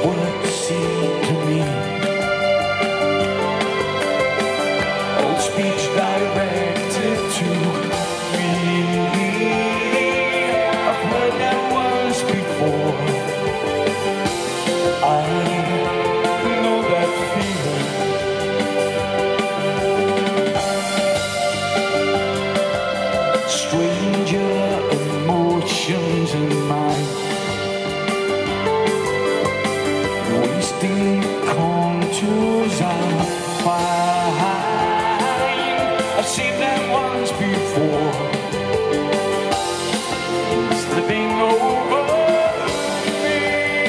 what seemed to me old speech directed to me. I've heard that once before. I know that feeling. Stranger emotions in mine, wasting contours I find. I've seen them once before, slipping over me.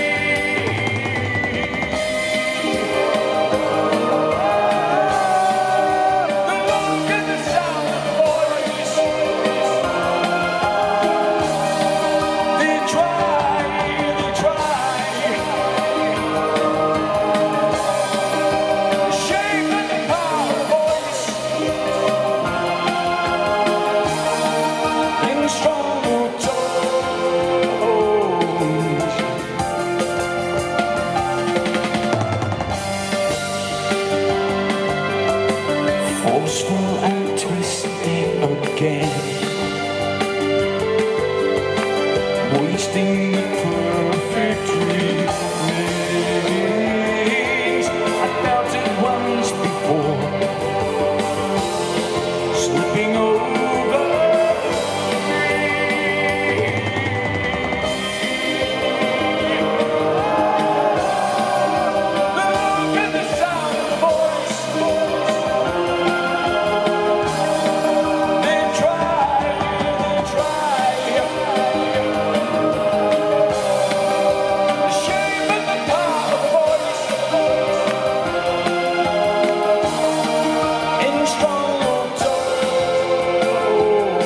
The look and the sound of voice, they try. The shape and the power of voice in strong tones. Forceful and twisting again, wasting the perfect remains. I felt it once before, slipping over me. The look and the sound of voice, they try. The shape and the power of voice in strong tones.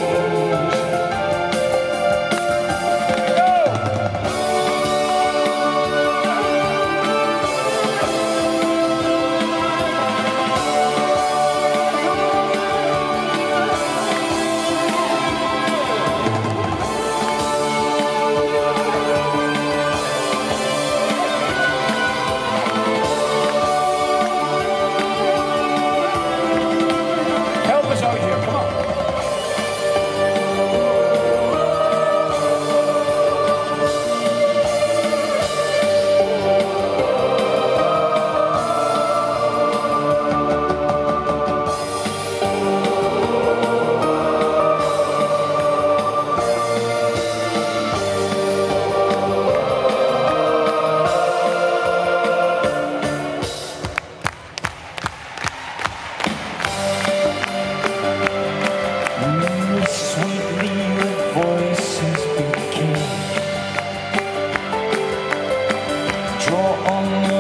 Help us out here, come on. Sweetly your voices begin, draw on